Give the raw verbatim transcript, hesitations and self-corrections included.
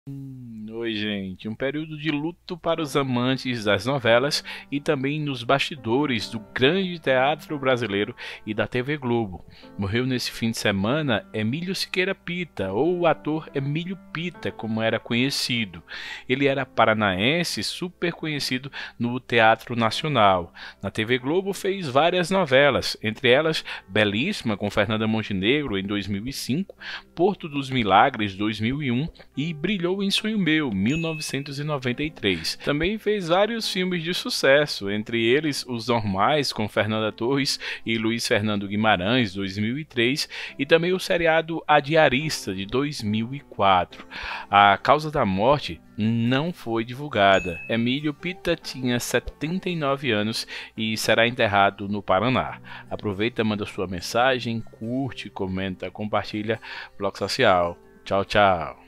Hum, Oi, gente. Um período de luto para os amantes das novelas e também nos bastidores do grande teatro brasileiro e da T V Globo. Morreu nesse fim de semana Emílio Siqueira Pita, ou o ator Emílio Pita, como era conhecido. Ele era paranaense, super conhecido no Teatro Nacional. Na T V Globo fez várias novelas, entre elas Belíssima, com Fernanda Montenegro, em dois mil e cinco, Porto dos Milagres, dois mil e um e Brilhou em Sonho Meu, mil novecentos e noventa e três. Também fez vários filmes de sucesso, entre eles Os Normais, com Fernanda Torres e Luiz Fernando Guimarães, dois mil e três, e também o seriado A Diarista, de dois mil e quatro. A causa da morte não foi divulgada. Emílio Pita tinha setenta e nove anos e será enterrado no Paraná. Aproveita, manda sua mensagem, curte, comenta, compartilha. Bloco Social. Tchau, tchau.